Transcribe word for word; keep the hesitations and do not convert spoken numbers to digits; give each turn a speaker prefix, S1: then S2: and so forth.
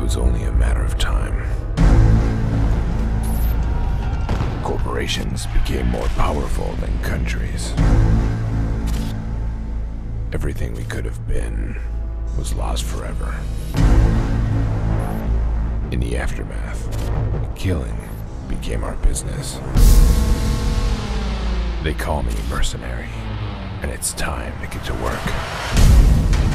S1: was only a matter of time. Corporations became more powerful than countries. Everything we could have been was lost forever. In the aftermath, killing became our business. They call me mercenary, and it's time to get to work.